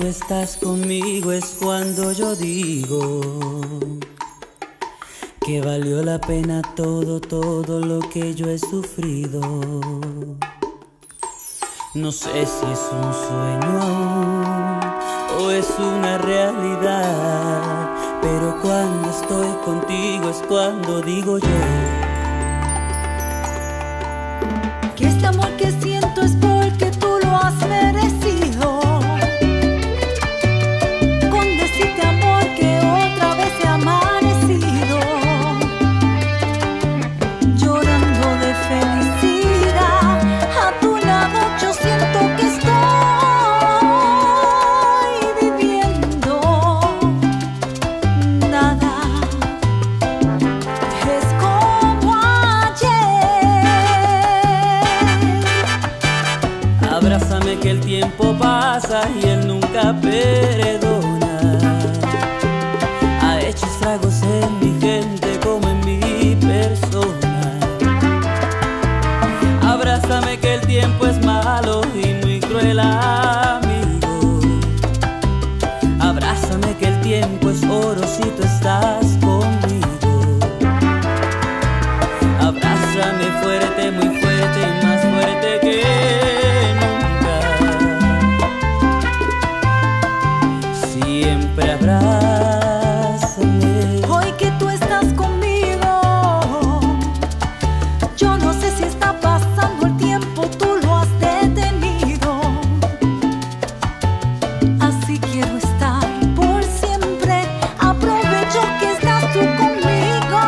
estás conmigo es cuando yo digo que valió la pena todo, todo lo que yo he sufrido. No sé si es un sueño aún o es una realidad, pero cuando estoy contigo es cuando digo yo que este amor que siento es porque tú lo has merecido. Con decirte amor que otra vez he amanecido, llorando de felicidad. A tu lado yo siento que estoy viviendo. Nada es como ayer. abrázame que el tiempo pasa y él nunca perdona. Ha hecho estragos en mi gente como en mi persona. Abrázame que el tiempo es malo y muy cruel amigo. Abrázame que el tiempo es oro si tú estás conmigo. Abrázame fuerte, muy fuerte y más fuerte que siempre abrázame. Hoy que tú estás conmigo, yo no sé si está pasando el tiempo, tú lo has detenido. Así quiero estar por siempre, aprovecho que estás tú conmigo.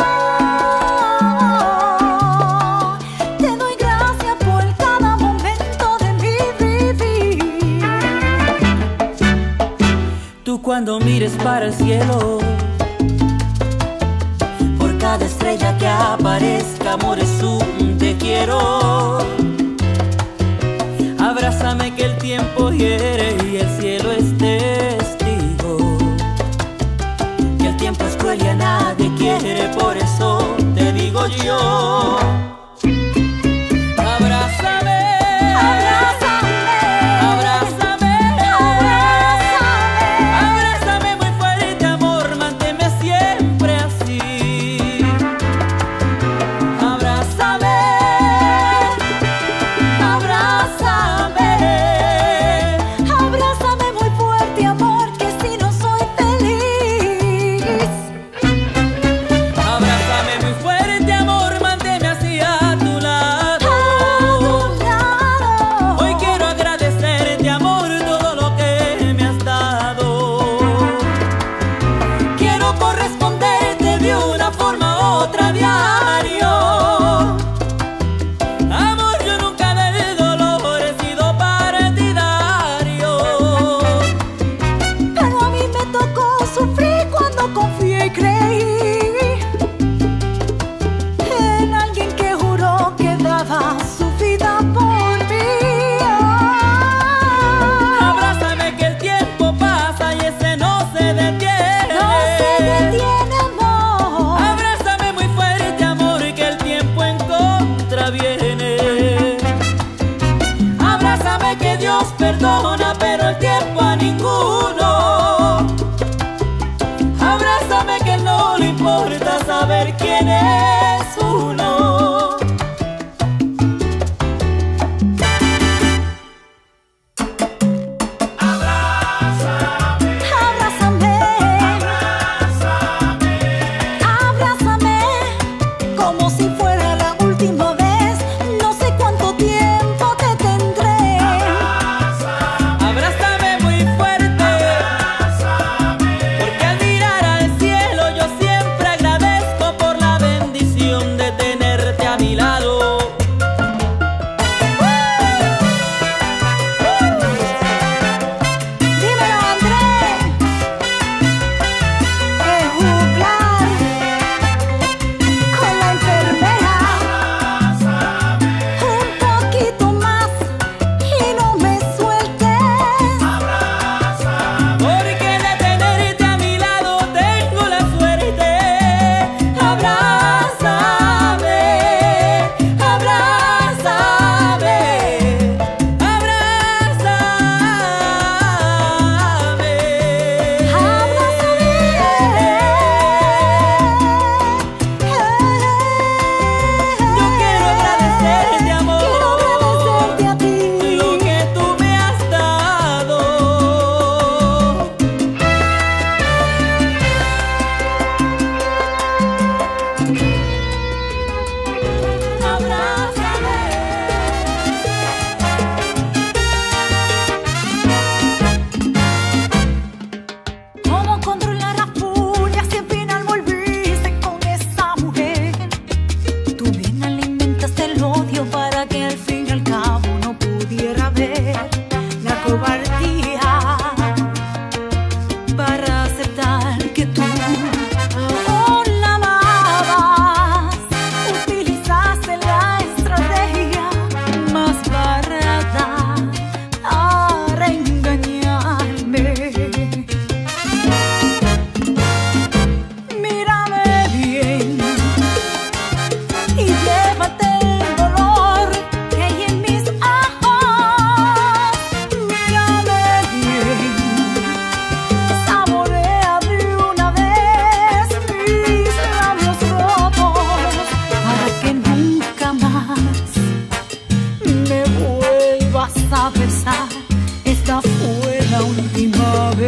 Te doy gracias por cada momento de mi vivir. Tú cuando mires para el cielo, por cada estrella que aparezca, amor es un te quiero. Abrázame que el tiempo hiere y el cielo es testigo, que el tiempo es cruel y a nadie quiere, por eso te digo yo. Abrázame, Abrázame, abrázame, abrázame. abrázame muy fuerte, amor, manténme siempre así. Abrázame, Abrázame, abrázame muy fuerte, amor, que si no soy feliz. abrázame muy fuerte, amor, manténme así.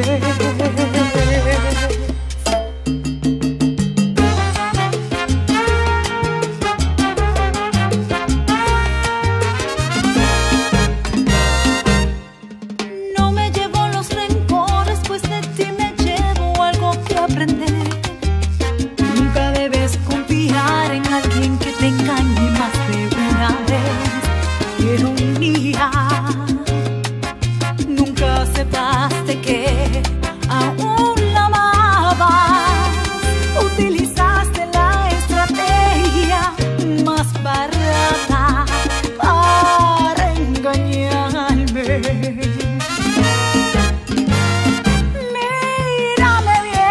No me llevo los rencores, pues de ti me llevo algo que aprender. Nunca debes confiar en alguien que te engañe más de una vez. Ironía, nunca aceptaste que aún la amabas. Utilizaste la estrategia más barata para engañarme. Mírame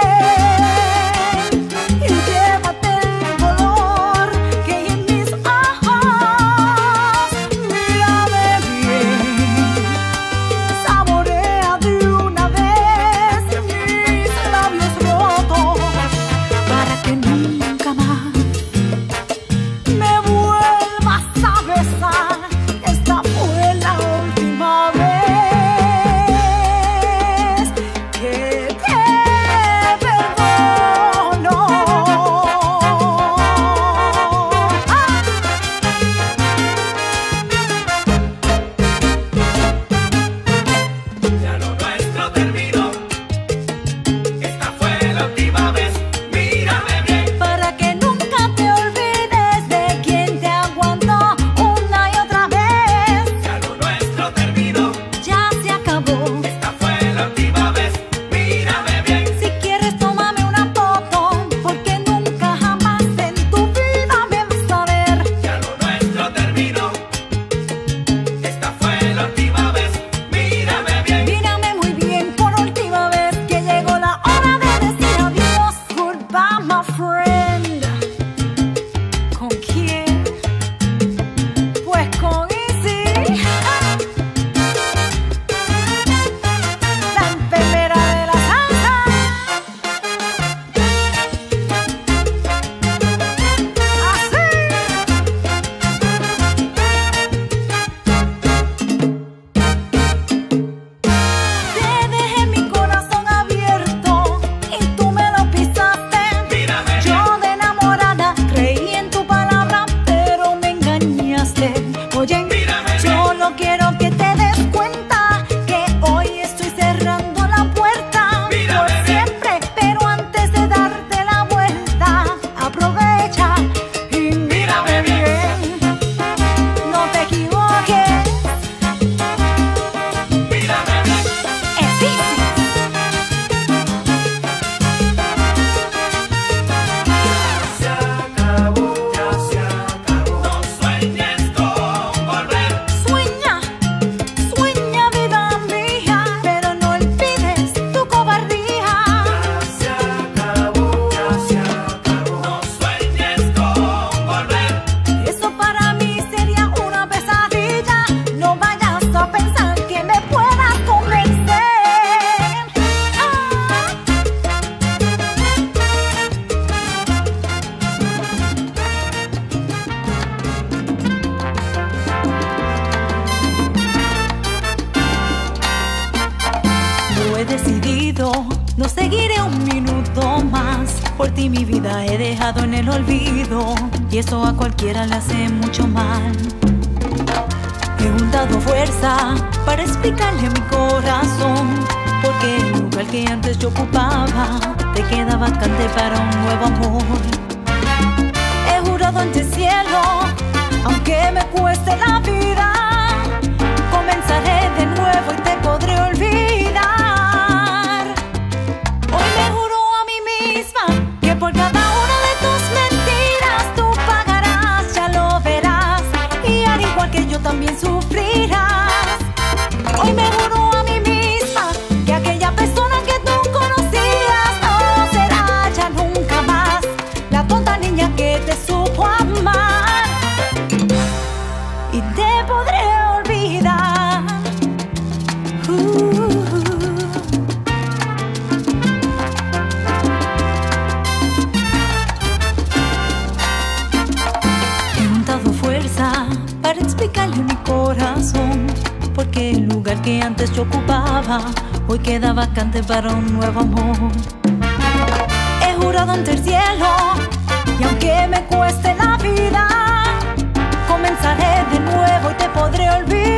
bien y llévate el dolor que hay en mis ojos. Mírame bien, saborea de una vez mis labios rotos para que nunca más me vuelvas a besar. Esta fue la última vez que te perdono. Ya lo nuestro terminó. Esta fue la última vez. Mírame bien. Para que nunca te olvides de quien te aguantó una y otra vez. Ya lo nuestro terminó. Ya se acabó. Esta fue la última vez. Mírame bien. Si quieres tómame una foto, porque nunca jamás en tu vida me vas a ver. Ya lo nuestro terminó. Esta fue la última vez. Mírame bien. Mírame muy bien por última vez, que llegó la hora de decir adiós. Goodbye, my friend. ¿Con quién? Pues con Easy, la enfermera de la salsa. Te dejé mi corazón abierto y tú me lo pisaste. Mírame bien. Yo de enamorada creí en tu palabra, pero me engañaste. Oye, Mírame solo quiero que te des cuenta que hoy estoy cerrando la puerta Mírame por bien. siempre, pero antes de darte la vuelta, aprovecha y mírame bien. No te equivoques, Mírame bien. es Easy. Se acabó, ya se acabó. No sueñes con volver. Sueña, sueña vida mía, pero no olvides tu cobardía. Se acabó, ya se acabó. No sueñes con volver. Eso para mí sería una pesadilla. No vayas a pensar que me puedas convencer. Lo he decidido, no seguiré un minuto más. Por ti mi vida he dejado en el olvido, y eso a cualquiera le hace mucho mal. He juntado fuerza para explicarle a mi corazón, porque el lugar que antes yo ocupaba te queda vacante para un nuevo amor. He jurado ante el cielo, aunque me cueste la vida, comenzaré de nuevo y te podré olvidar. Hoy me juro a mí misma que por cada una de tus mentiras tú pagarás, ya lo verás, y al igual que yo también sufrirás. Hoy me juro a mí misma que aquella persona que tú conocías no será ya nunca más la tonta niña que te supo amar. Y debo acaba, hoy queda vacante para un nuevo amor. He jurado ante el cielo, y aunque me cueste la vida, comenzaré de nuevo y te podré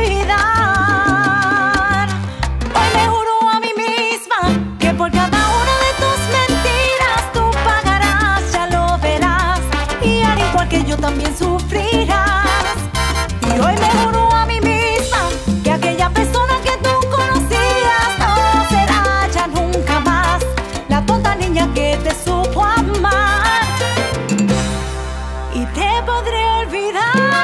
olvidar. Hoy me juro a mí misma que por cada una de tus mentiras tú pagarás, ya lo verás, y al igual que yo también sufrirás. Y hoy me juro a mí misma que aquella persona que tú conocías no será ya nunca más la tonta niña que te supo amar, y te podré olvidar.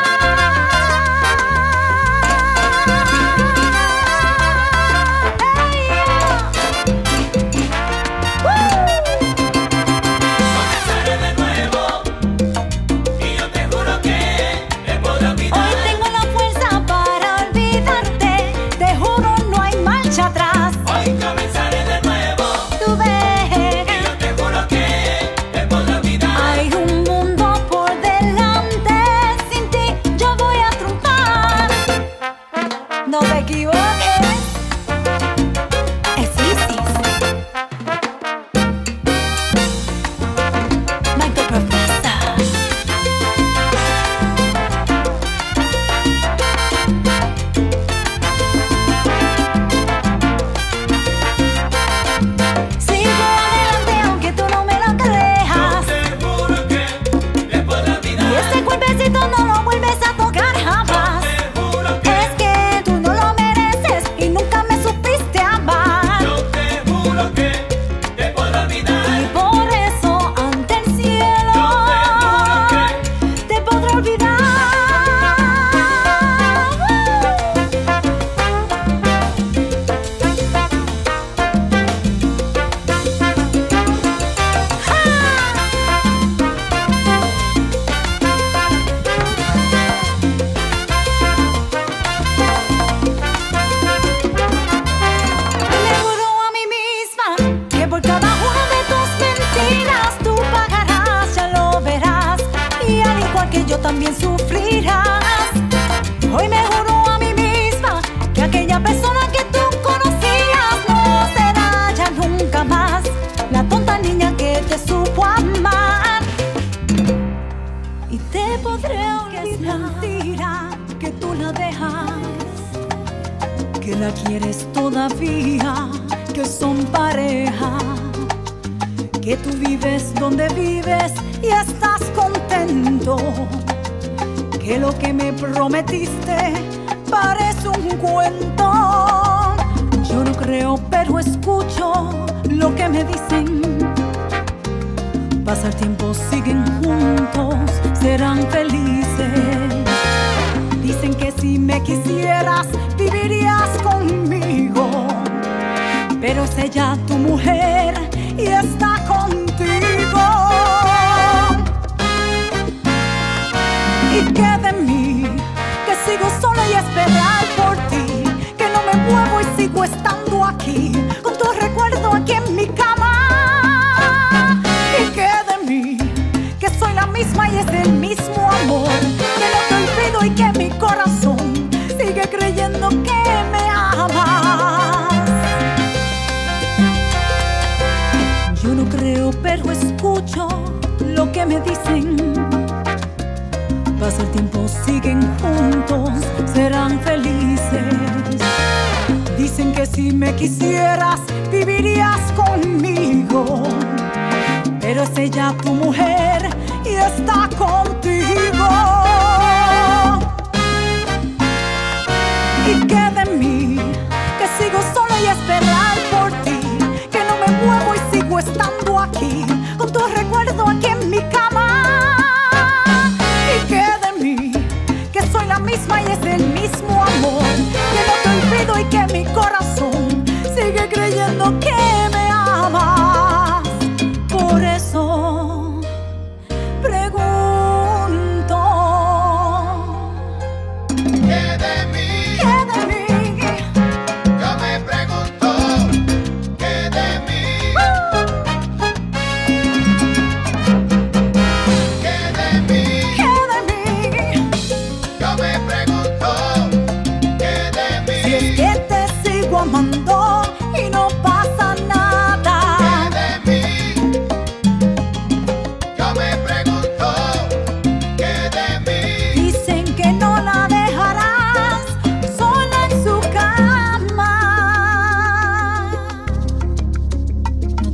No te equivoques, es Isis, Mike the Professor. Sigo adelante aunque tú no me lo creas. Yo te juro que después de la vida, Y ese cuerpecito no lo vuelves a tocar jamás. te juro que, Es que tú no lo mereces y nunca me supiste amar. yo te juro que después de la vida, Y por eso ante el cielo te podré olvidar. Me juro a mí misma que por cada una de tus mentiras tú pagarás, ya lo verás, y al igual que yo también sufrirás. Hoy me juro a mí misma que aquella persona que tú conocías no será ya nunca más la tonta niña que te supo amar, y te podré olvidar. Es mentira que tú la dejas, que la quieres todavía, que son pareja, que tú vives donde vives y estás contento, que lo que me prometiste parece un cuento. Yo no creo, pero escucho lo que me dicen. Pasa el tiempo, siguen juntos, serán felices. Dicen que si me quisieras, vivirías conmigo, pero es ella tu mujer y está contigo. ¿Y qué de mí? Que sigo sola y a esperar por ti, que no me muevo y sigo estando aquí, con tu recuerdo aquí en mi cama. ¿Y qué de mí? Que soy la misma y es el mismo amor, que no te olvido y que mi corazón sigue creyendo que me amas. Yo no creo, pero escucho lo que me dicen. Pasa el tiempo, siguen juntos, serán felices. Dicen que si me quisieras, vivirías conmigo, pero es ella tu mujer y está contigo. ¿Y qué de mí? Que sigo sola y a esperar por ti, que no me muevo y sigo estando aquí, con tu recuerdo aquí en mi cama. ¿Y qué de mí? Que soy la misma y es el mismo amor, que no te olvido y que mi corazón sigue creyendo que me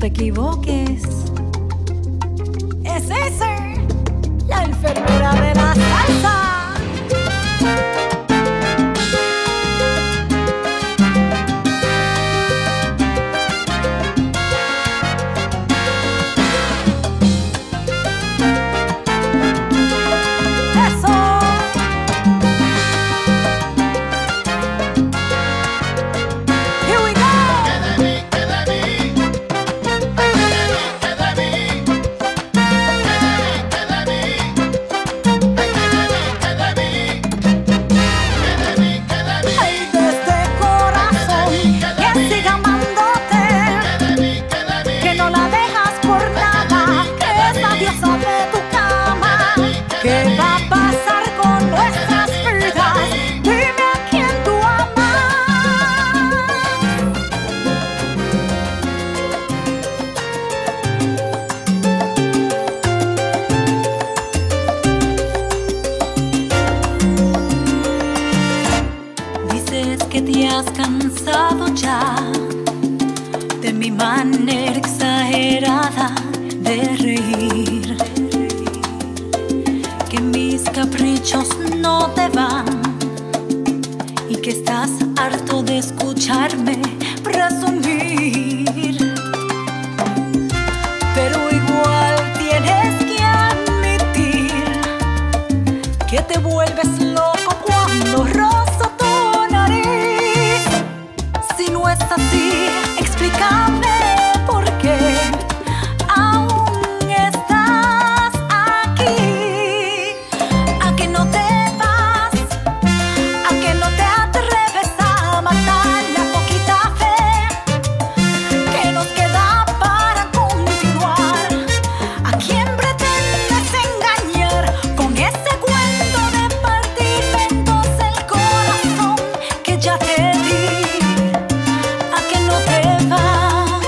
te equivoques. Es esa, la enfermera de la salsa. Que te has cansado ya de mi manera exagerada de reír, que mis caprichos no te van y que estás harto de escucharme presumir. Pero igual tienes que admitir que te vuelves loco cuando rozo tu nariz. Si no es así, explícame por qué aún estás aquí. ¿A que no te vas? ¿A que no te atreves a matar la poquita fe que nos queda para continuar? ¿A quién pretendes engañar con ese cuento de partirme en dos el corazón que ya te di? ¿A que no te vas?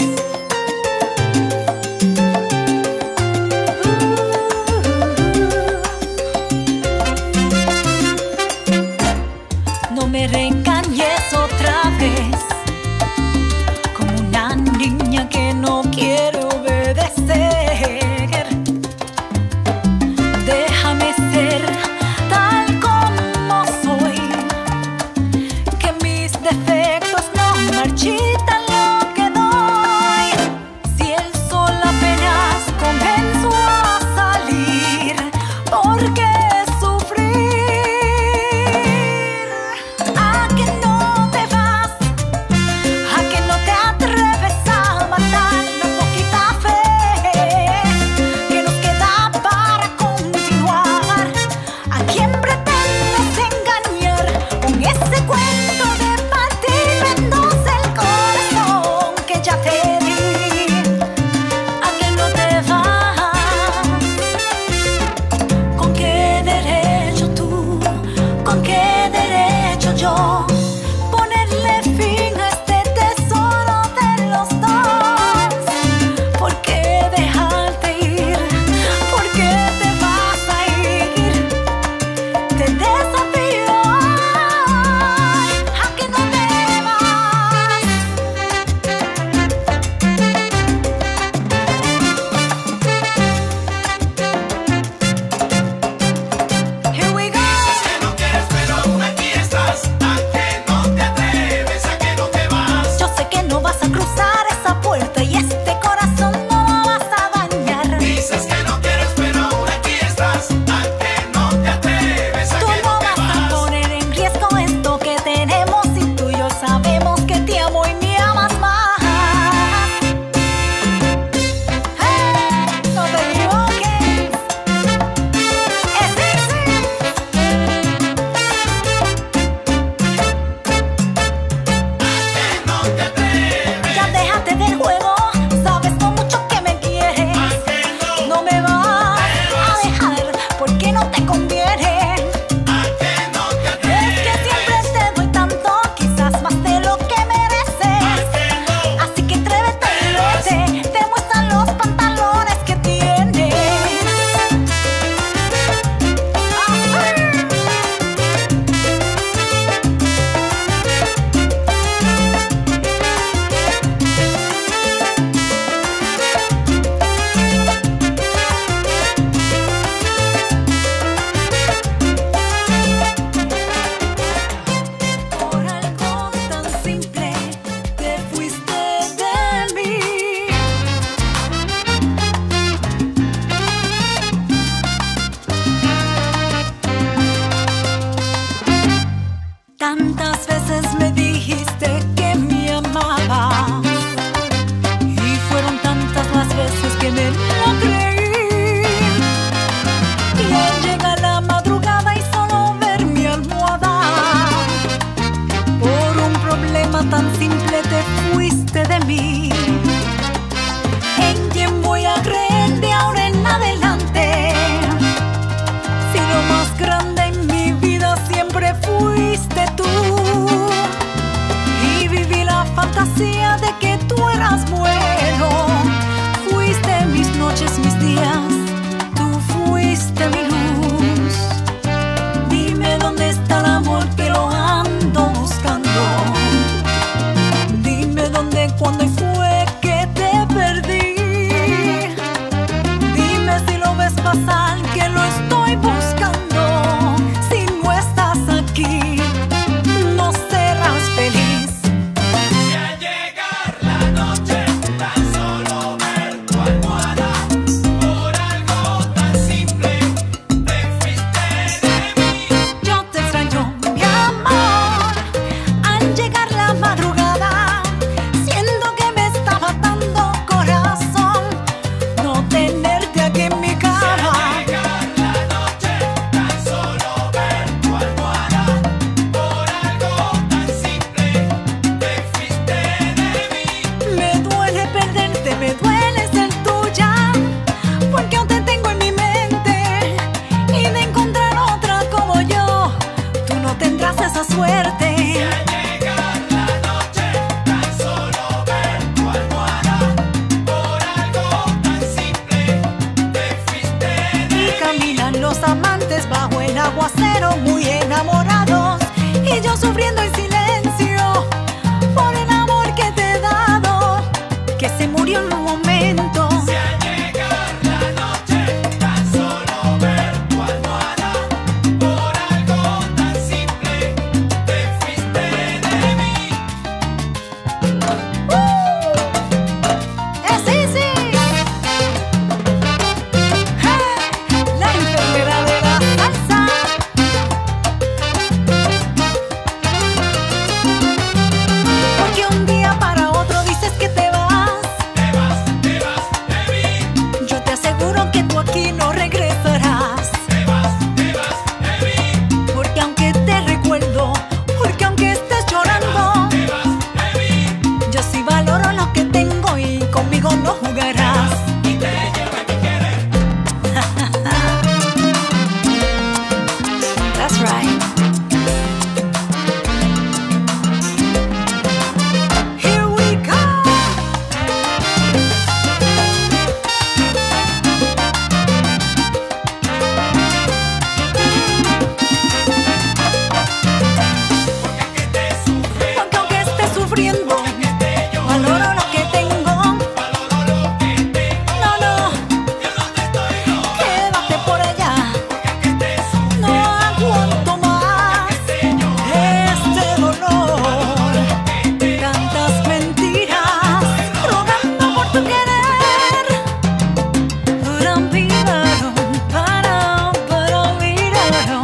No me reengañes otra vez como una niña que no quiere obedecer. Déjame ser tal como soy, que mis defectos no marchitan lo que doy. Si el sol apenas comenzó a salir, ¿por qué sufrir? ¿A que no te vas? ¿A que no te atreves a matar la poquita fe que nos queda para continuar? ¿A quién pretendes engañar con ese cuento de partirme en dos el corazón que ya te di? ¿A que no te vas? ¿Con qué derecho tú? ¿Con qué derecho yo? Ponerle fin a este tesoro de los dos. ¿Por qué dejarte ir? ¿Por qué te vas a ir? Te desafío hoy a que no te vas. aguacero, muy enamorados, y yo sufriendo en silencio por el amor que te he dado, que se murió en un momento. Si al llegar la noche tan solo ver tu almohada, por algo tan simple te fuiste de mí. ¡Es easy! La enfermera de la salsa. Porque un día para otro dices que te vas. Te vas de mí. Yo te aseguro que tú aquí no regresarás. Te vas de mí. Porque aunque te recuerdo, porque aunque estés llorando, Te vas de mí. yo sí valoro lo que tengo y conmigo no jugarás. Y te llevo en mi querer. That's right. Here we go. Porque te sufre, Porque aunque estés sufriendo, que te lloro, valoro lo que tengo. valoro lo que tengo. No, no, Yo no te estoy rogando, quédate por allá. que te sufre, No aguanto más este dolor. Tantas mentiras rogando por tu querer. Pura-piraron, para-piraron.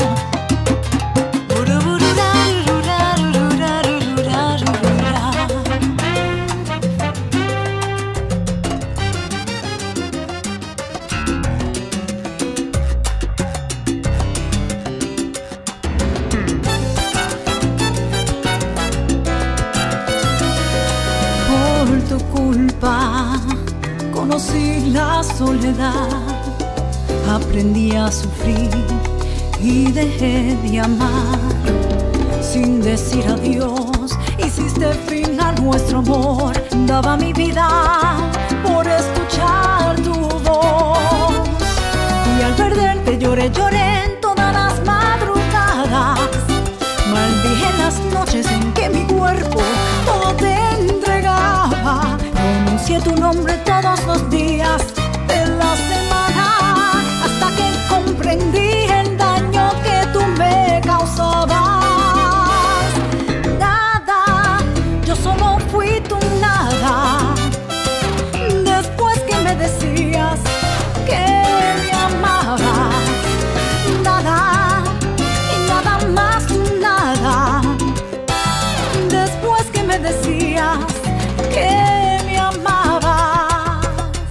Por tu culpa conocí la soledad, aprendí a sufrir y dejé de amar. Sin decir adiós, hiciste fin a nuestro amor. Daba mi vida por escuchar tu voz. Y al perderte lloré, lloré en todas las madrugadas. Maldije las noches en que mi cuerpo todo te entregaba. Pronuncié tu nombre todos los días de la semana, hasta que comprendí el daño que tú me causabas. Nada, yo solo fui tu nada. Después que me decías que me amabas, nada y nada más tu nada. Después que me decías que me amabas,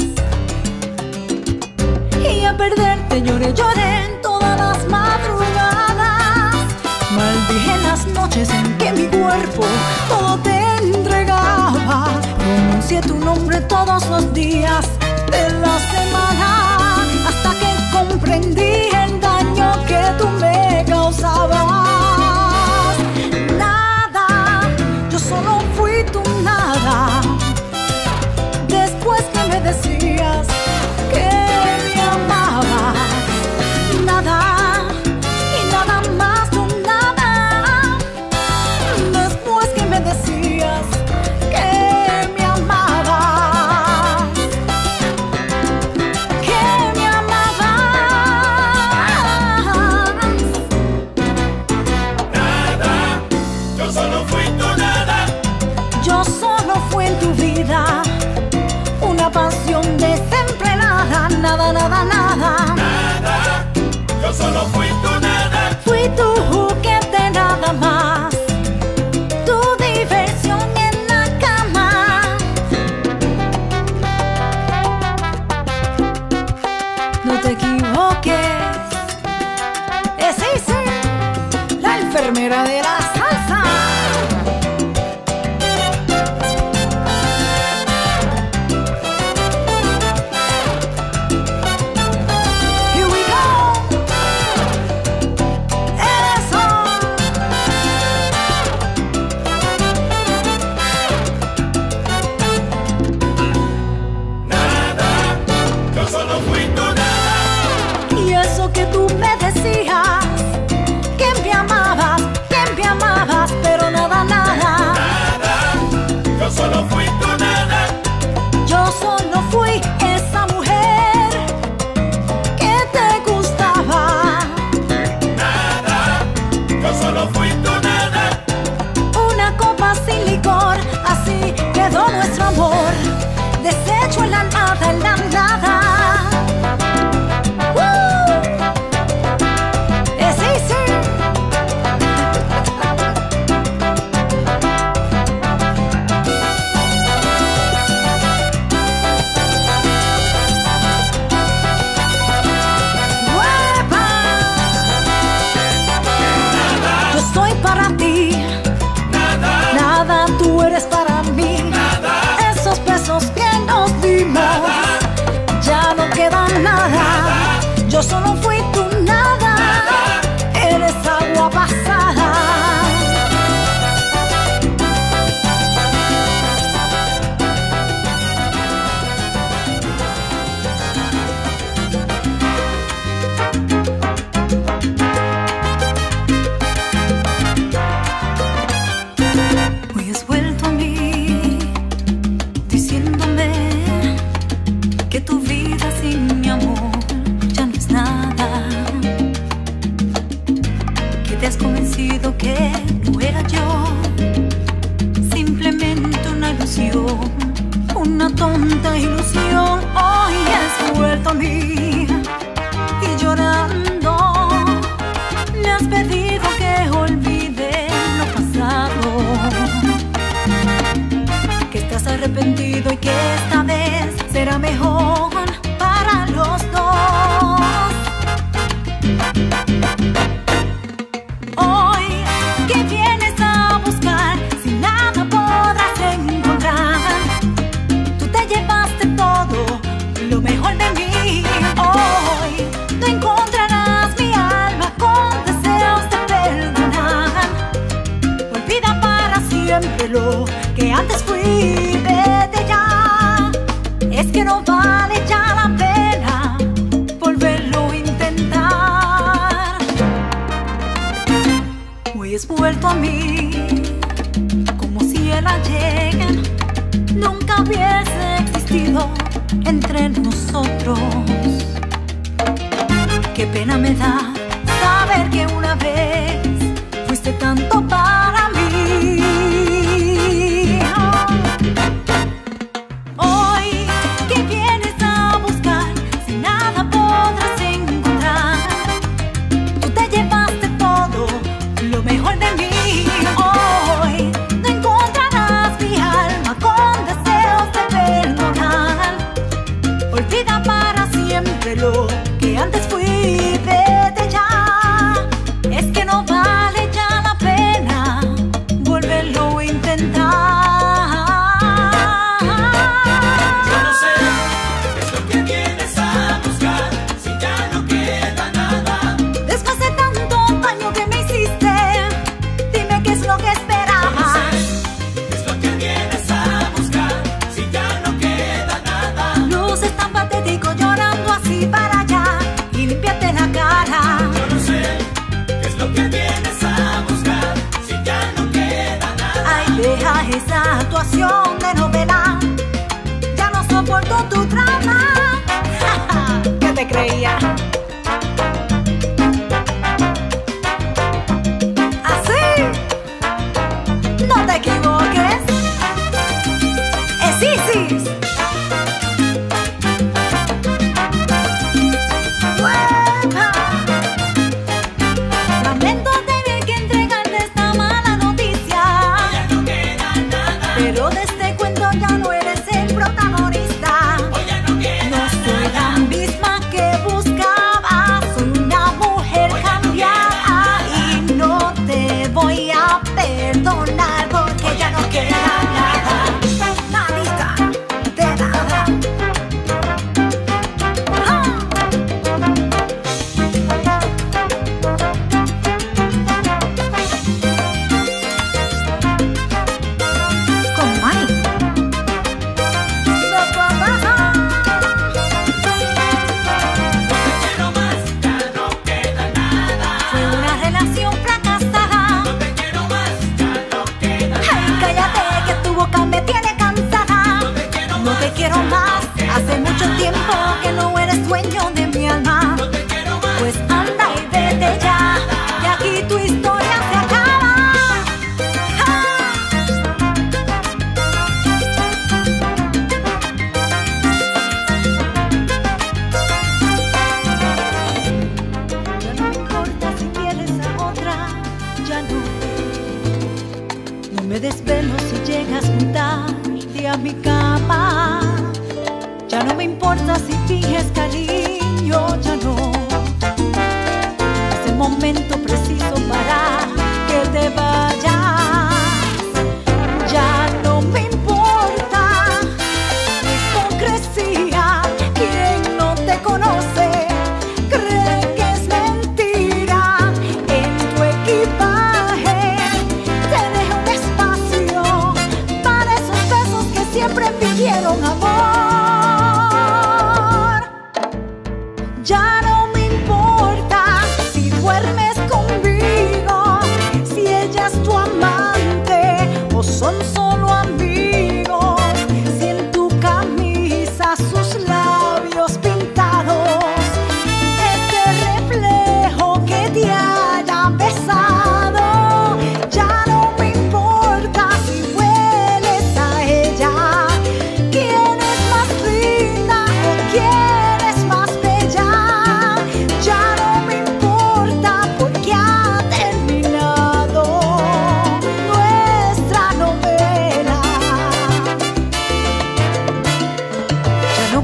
y a perderte lloré, lloré en todas las madrugadas. Maldije las noches en que mi cuerpo todo te entregaba. Pronuncié tu nombre todos los días de la semana, hasta que comprendí el daño que tú me causabas. Nada, yo solo fui tu nada. Después que me decías que me amabas, nada y nada más tu nada. Después que me decías que me amabas, que me amabas. nada. Yo solo fui tu nada. Yo solo fui en tu vida una pasión desenfrenada. Nada, nada, nada. Nada, yo solo fui tu nada. Fui tu juguete nada más, tu diversión en la cama. No te equivoques, es Izzy, la enfermera de la salsa. Here we go. Eso. Nada, yo solo fui tu nada. Y eso que tú me decías nada. Yo solo fui tu nada. Eres agua pasada. Hoy has vuelto a mí diciéndome que tu vida sin mi amor ya no es nada, que te has convencido que no era yo, simplemente una ilusión, una tonta ilusión. Hoy has vuelto a mí y llorando me has pedido que olvide lo pasado, que estás arrepentido y que esta vez será mejor para los dos. Hoy que vienes a buscar, si nada podrás encontrar, tú te llevaste todo lo mejor de mí. Hoy no encontrarás mi alma con deseos de perdonar. Olvida para siempre lo que antes fui, vete ya. Es que no vale ya la pena volverlo a intentar. Hoy has vuelto a mí como si el ayer nunca hubiese existido entre nosotros. Qué pena me da saber que una vez fuiste tanto para mí. Hoy que vienes a buscar, si nada podrás encontrar, tú te llevaste todo lo mejor de mí. Hoy no encontrarás mi alma con deseos de perdonar. Olvida para siempre lo que antes fui, vete ya. Es que no vale ya la pena volverlo a intentar. Yo no sé qué es lo que vienes a buscar, si ya no queda nada. Después de tanto daño que me hiciste, dime qué es lo que Yo no esperabas. sé qué es lo que vienes a buscar, si ya no queda nada. Luces tan patético llorando así para allá y límpiate la cara. Yo no sé qué es lo que vienes a buscar, si ya no queda nada. Ay, deja esa actuación de novela, ya no soporto tu drama. ¿Qué te creía? Así, no te equivoques. Es Isis. ¡Uepa! Lamento tener que entregarte esta mala noticia, Ya no queda nada. pero de este cuento ya no eres el protagonista. Hoy ya no queda No soy la misma que buscaba, soy una mujer cambiada y no te voy a perdonar porque ya no queda nada, nadita de nada. ¡Ah! Con Mike. quiero más, ya no queda nada. Fue una relación fracasada. No te quiero más, ya no queda Ay, nada. cállate que tu boca me tiene cansada. No te quiero No te quiero más, hace mucho tiempo que no eres dueño de mi alma. No te quiero más. Pues anda y vete ya, y aquí tu historia se acaba. ¡Ah! Ya no me importa si quieres a otra, ya no. No me desvelo si llegas muy tarde a mi cama. Ya no me importa si finges cariño, ya no. Es el momento preciso para que te vayas. Ya no me importa la hipocresía. Quien no te conoce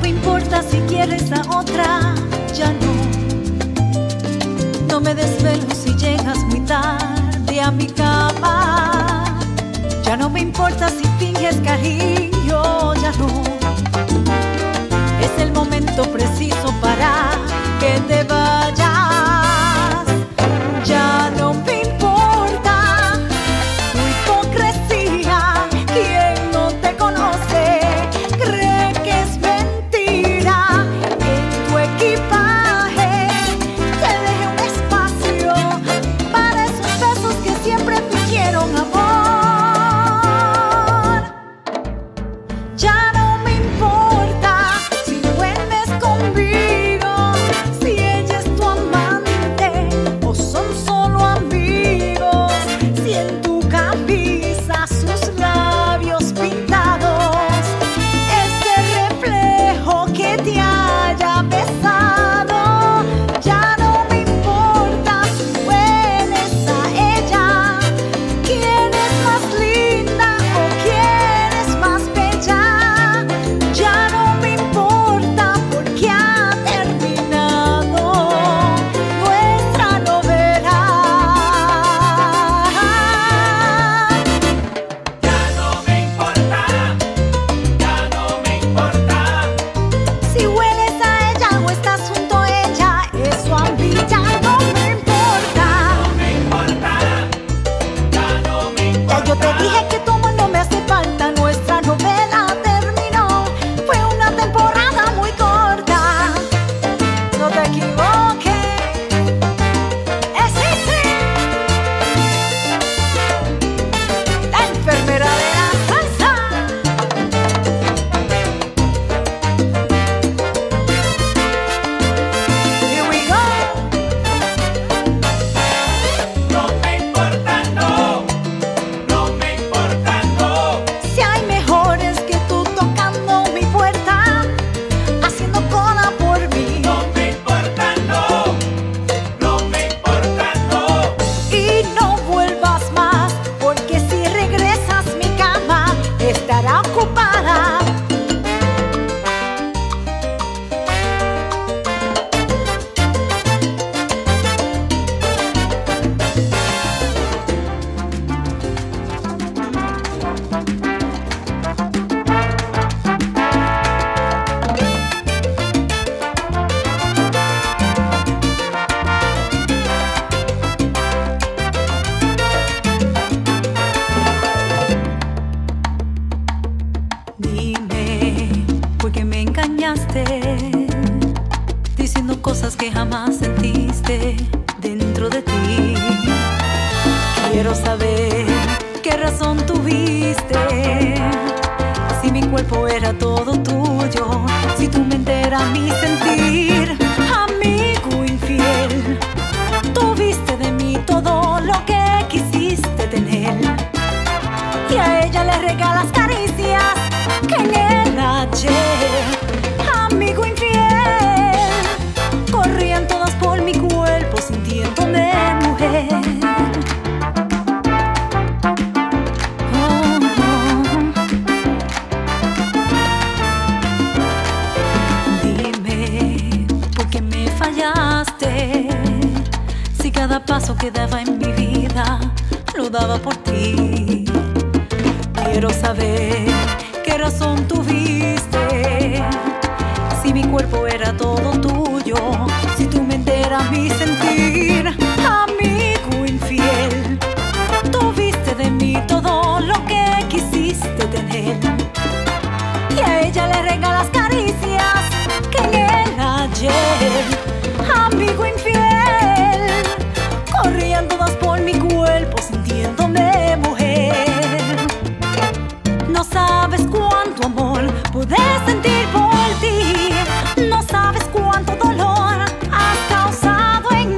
me importa si quieres a otra, ya no. No me desvelo si llegas muy tarde a mi cama. Ya no me importa si finges cariño, ya no. Es el momento preciso para que te vayas. Ya no me importa tu hipocresía. Quien no te conoce cree que es mentira. En tu equipaje te dejé un espacio para esos besos que siempre fingieron amor. Ya no me importa si duermes conmigo, si ella es tu amante o son solo amigos, si en tu camisa sus labios pintados, ese reflejo que te haya besado. Ya no me importa si hueles a ella, quién es más linda o quién es más bella. Ya no me importa porque ha terminado nuestra novela. Ya no me importa, ya no me importa. Si hueles a ella o estás junto a ella, eso a mí ya no me importa. No me importa, ya no me Ya importa. yo te dije que tu amor no me hace falta. Nuestra novela terminó. Fue una temporada muy corta. No te equivoques. Es easy. La enfermera de la salsa. Here we go. No me importa, no, no me importa, no. Si hay mejores que tú tocando mi puerta, haciendo cola por mí. No me importa, no, no me importa, no. Y no vuelvas más, porque si regresas mi cama estará ocupada. Dime, ¿por qué me engañaste? Diciendo cosas que jamás sentiste dentro de ti. Quiero saber qué razón tuviste. Si mi cuerpo era todo tuyo, si tu mente era mi sentir. Amigo infiel, tuviste de mí todo lo que quisiste tener. Y a ella le regalas caricias que en el ayer. Amigo infiel, corrían todas por mi cuerpo sintiéndome mujer. Oh, Dime, ¿por qué me fallaste? Si cada paso que daba en mi vida lo daba por ti. Quiero saber qué razón tuviste. Si mi cuerpo era todo tuyo, si tu mente era mi sentir. Amigo infiel, tuviste de mí todo lo que quisiste tener. Y a ella le regalas caricias que en el ayer. Amigo infiel, corrían todas por mi cuerpo sintiéndome mujer. No sabes cuánto amor pude sentir por ti. No sabes cuánto dolor has causado en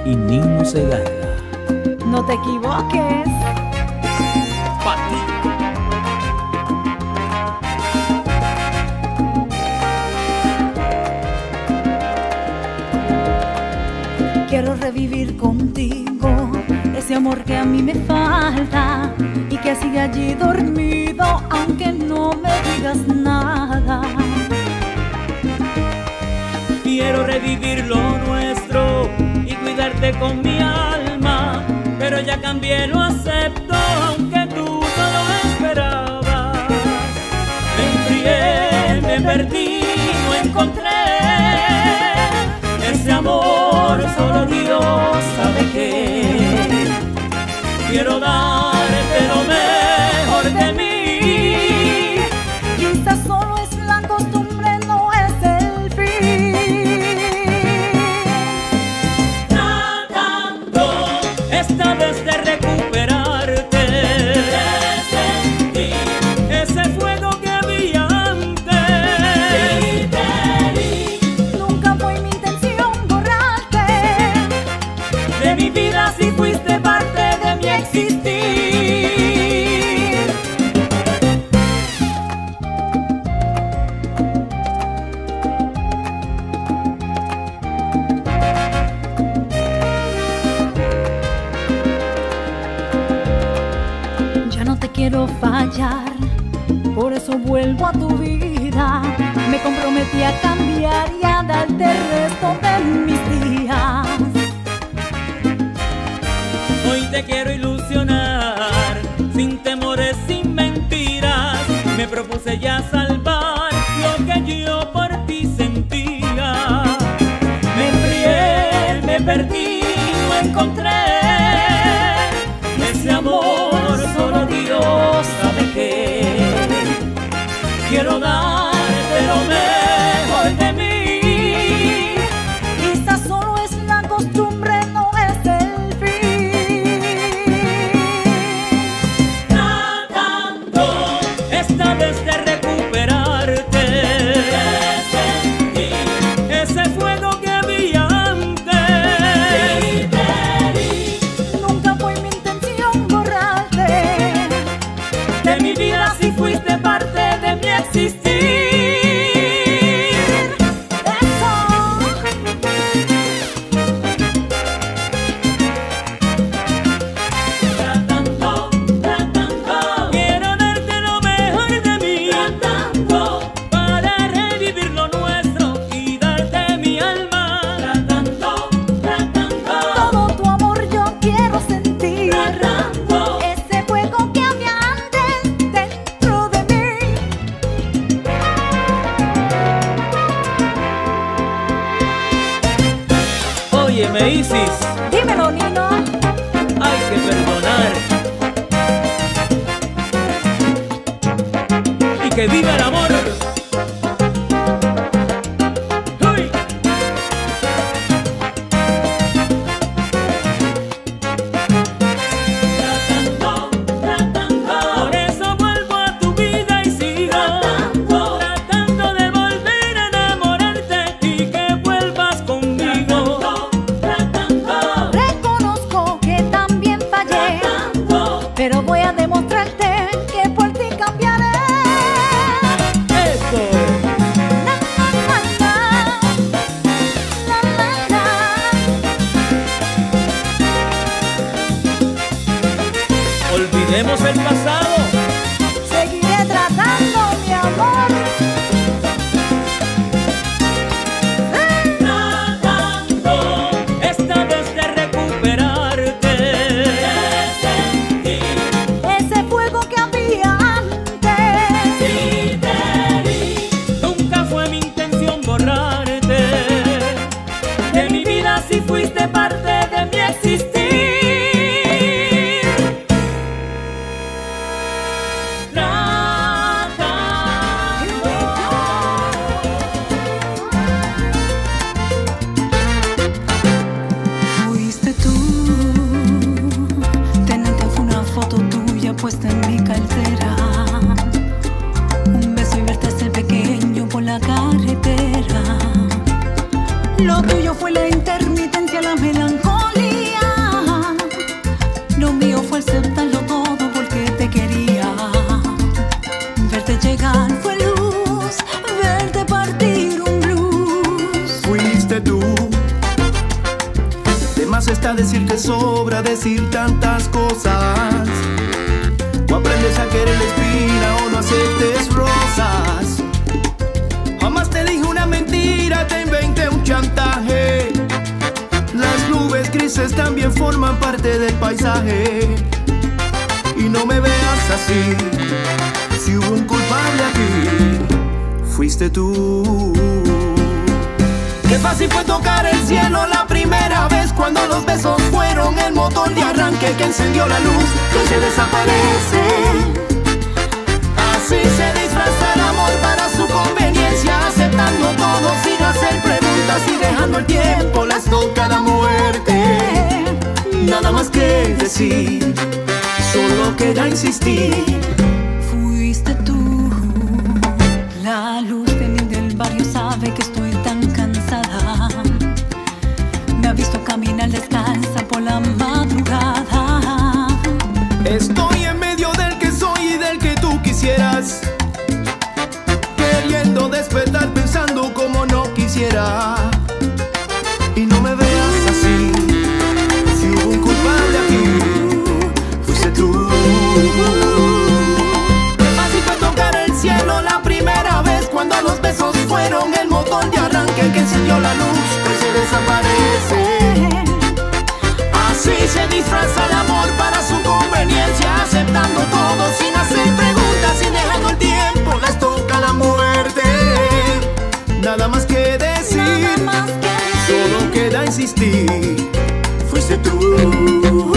y Nino Segarra. No te equivoques. Pati. Quiero revivir contigo ese amor que a mí me falta y que sigue allí dormido aunque no me digas nada. Quiero revivir lo nuestro y cuidarte con mi alma, pero ya cambié, lo acepto, aunque tú no lo esperabas. Me enfrié, me perdí, no encontré ese amor, solo Dios sabe qué. Quiero darte lo mejor de mí. Quizás solo es la costumbre, no es el fin. Tratando esta vez de recuperarte, de sentir ese fuego que había antes. Sí, te vi. Nunca fue mi intención borrarte De mi vida si fuiste parte de mi existir. Ya no te quiero fallar, por eso vuelvo a tu vida. Me comprometí a cambiar y a darte el resto de mis días. Hoy te quiero ilusionar, sin temores, sin mentiras. Me propuse ya salvar lo que yo por ti sentía. Me enfrié, me perdí, no encontré ese amor, solo Dios sabe qué. Quiero darte lo mejor de mí. Quizás solo es la costumbre, no es el fin. Tratando esta vez de recuperarte, de sentir ese fuego que había antes. Sí, te vi. Nunca fue mi intención borrarte De mi vida si fuiste parte de mi existir. Eso. Tratando, quiero darte lo mejor de mí. Tratando, para revivir lo nuestro y darte mi alma. Tratando, Todo tu amor yo quiero sentir. tratando. Ese fuego que había antes dentro de mí. Óyeme, Isis, Dímelo, Nino. hay que perdonar. Y que viva el amor. ¡Uy! Por eso vuelvo a tu vida y sigo tratando de volver a enamorarte y que vuelvas conmigo. Reconozco que también fallé, pero voy a demostrarte que por ti cambiaré. Eso. Na, na, na, na, na, na. Olvidemos el pasado. Seguiré tratando, mi amor. Tratando esta vez de recuperarte, de sentir Ese fuego que había antes. si te vi. Nunca fue mi intención borrarte de mi vida si fuiste parte de mi existir. más está decir que sobra decir tantas cosas. O aprendes a querer la espina o no aceptes rosas. Jamás te dije una mentira, te inventé un chantaje. Las nubes grises también forman parte del paisaje. Y no me veas así, si hubo un culpable aquí, fuiste tú. Qué fácil fue tocar el cielo la primera vez, cuando los besos fueron el motor de arranque que encendió la luz que se desaparece. Así se disfraza el amor para su conveniencia, aceptando todo sin hacer preguntas y dejando el tiempo les toca la muerte. Nada más que decir, solo queda insistir. Fuiste tú, la luz del barrio sabe que estoy tan cansada. Me ha visto caminar descalza por la madrugada. Estoy en medio del que soy y del que tú quisieras, queriendo despertar pensando como no quisiera. Y no me veas así, si hubo un culpable aquí, fuiste tú. Qué fácil fue tocar el cielo la primera vez, cuando los besos fueron el motor de arranque que encendió la luz que se desaparece. Así se disfraza el amor para su conveniencia, aceptando todo sin hacer preguntas y dejando el tiempo les toca la muerte. Nada más que decir, solo queda insistir, fuiste tú.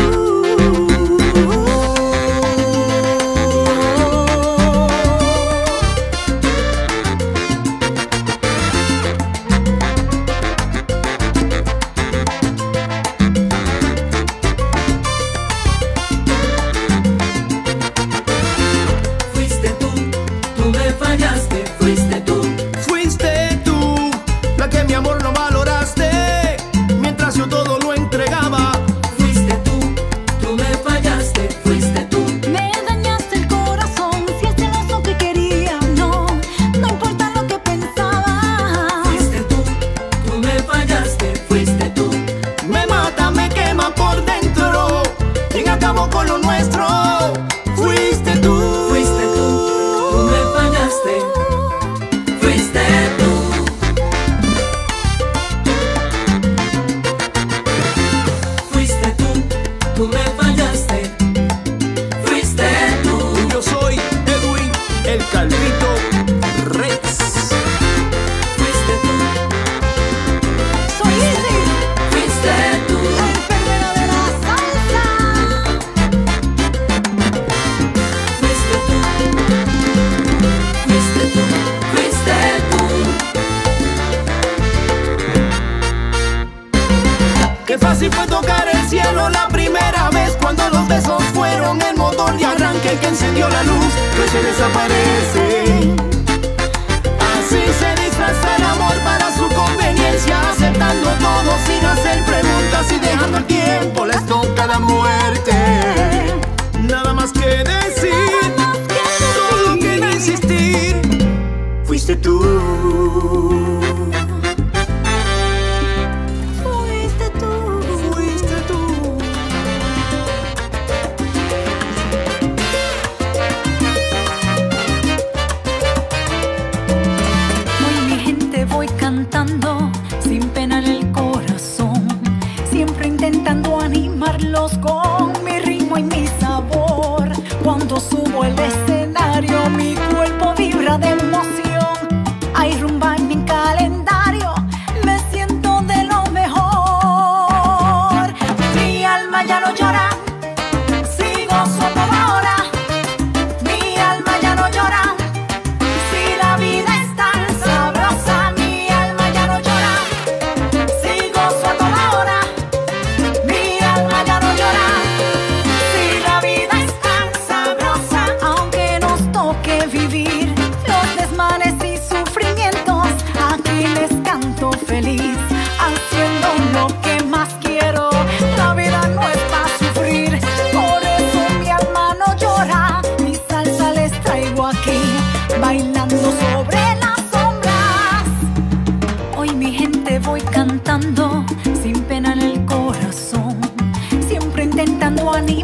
Qué fácil fue tocar el cielo la primera vez, cuando los besos fueron el motor de arranque que encendió la luz que se desaparece. Así se disfraza el amor para su conveniencia, aceptando todo sin hacer preguntas y dejando el tiempo les toca la muerte. Nada más que decir, solo queda insistir, fuiste tú. Sin pena en el corazón, siempre intentando animarlos con mi ritmo y mi sabor. Cuando subo el escenario, mi cuerpo vibra de emoción. Hay rumba en mi calendario, me siento de lo mejor. Mi alma ya no llora, sigo su ahora. Mi alma ya no llora, si la vida es tan sabrosa.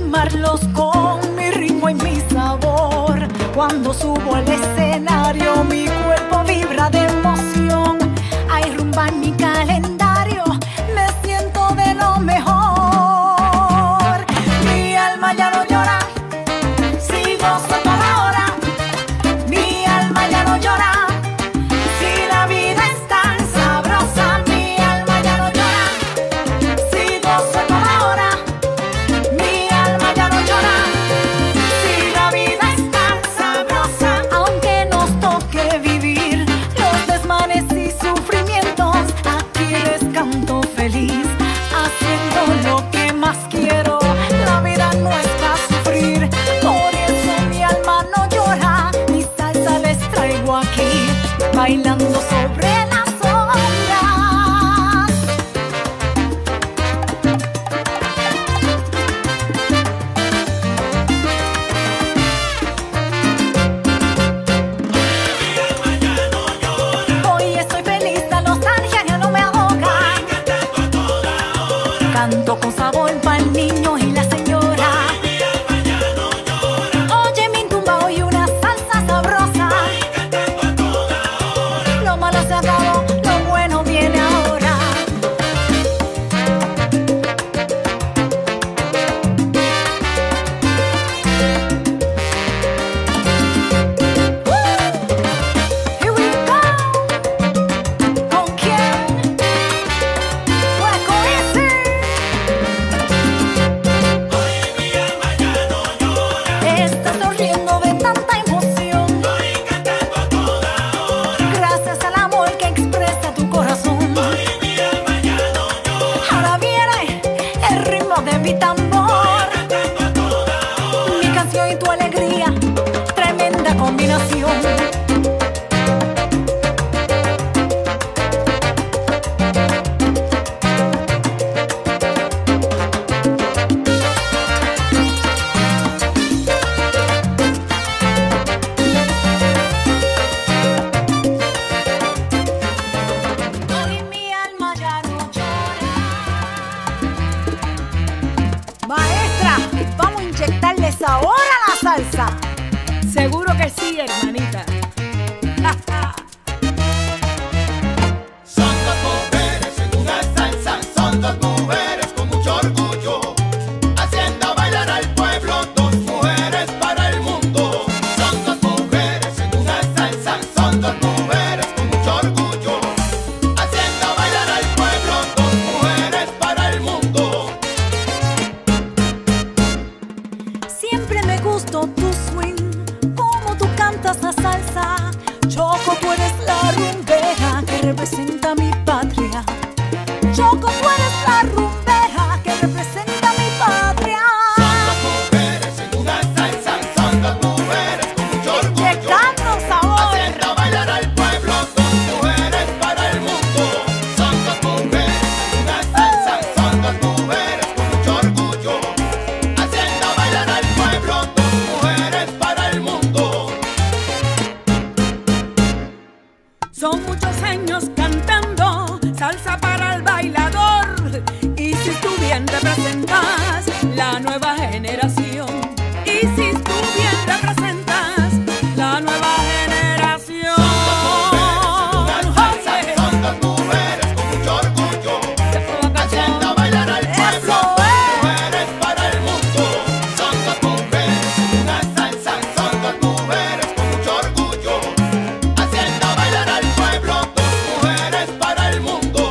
animarlos con mi ritmo y mi sabor. Cuando subo al escenario mi cuerpo vibra de emoción. Hay rumba en mi calendario, me siento de lo mejor. Mi alma ya no llora, si gozo toda hora. Mi alma ya no llora, si la vida es tan sabrosa. Mi alma ya no llora, si gozo toda hora. Mi alma ya no llora, si la vida es tan sabrosa. Aunque nos toque vivir los desmanes y sufrimientos, aquí les canto feliz, haciendo lo que más quiero. La vida no es para sufrir, por eso mi alma no llora. Mi salsa les traigo aquí, bailando sobre las ondas. Hoy estoy feliz, la nostalgia ya no me ahoga. Canto con sabor pa'l niño y la señora. Oye mi tumbao y una salsa sabrosa. Lo malo se acabó, lo bueno viene ahora. Here we go. ¿Con quién? Pues con ese. Está sonriendo de tanta emoción. Gracias al amor que expresa tu corazón. Ahora viene el ritmo de mi tambor. Mi canción y tu alegría, tremenda combinación. Hoy mi alma ya no llora. Maestra, vamos a inyectarles ahora la salsa. Seguro que sí, hermanita. Son dos mujeres en una salsa, son dos mujeres con mucho orgullo, haciendo bailar al pueblo, dos mujeres para el mundo. Son dos mujeres en una salsa, son dos mujeres con mucho orgullo, haciendo bailar al pueblo, dos mujeres para el mundo. Siempre me gustó tu swing, como tú cantas la salsa. Choco, tú eres la rumbera que representa mi patria. Choco, tú eres la rumbera que representa mi patria. Son dos mujeres en una salsa, son dos mujeres con mucho orgullo, Inyectando sabor. haciendo bailar al pueblo, dos mujeres para el mundo. Son dos mujeres en una salsa, son dos mujeres con mucho orgullo, haciendo bailar al pueblo, dos mujeres para el mundo. Son muchos años cantando salsa para el bailador. Y si tú bien representas la nueva generación. Y si tú bien representas la nueva generación. Una salsa, Oye, son dos mujeres con mucho orgullo, haciendo bailar al pueblo, Eso dos es. mujeres para el mundo. Son dos mujeres en una salsa, son dos mujeres con mucho orgullo, haciendo bailar al pueblo, dos mujeres para el mundo.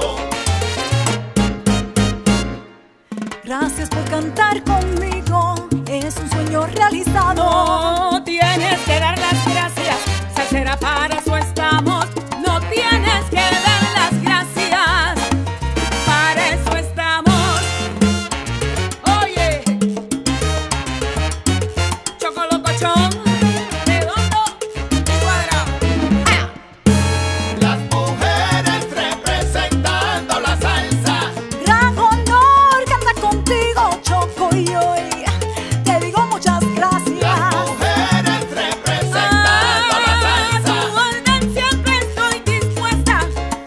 Gracias por cantar conmigo, es un sueño realizado. no tienes que dar las gracias, salsera, para eso estamos. No tienes que dar las gracias, para eso estamos. Oye, chocolocochón, redondo y cuadrado. Las mujeres representando la salsa. Gran honor cantar contigo, Choco, y hoy te digo muchas gracias. Las mujeres representando la salsa. Tu orden siempre estoy dispuesta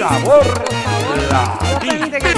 Sabor Latino.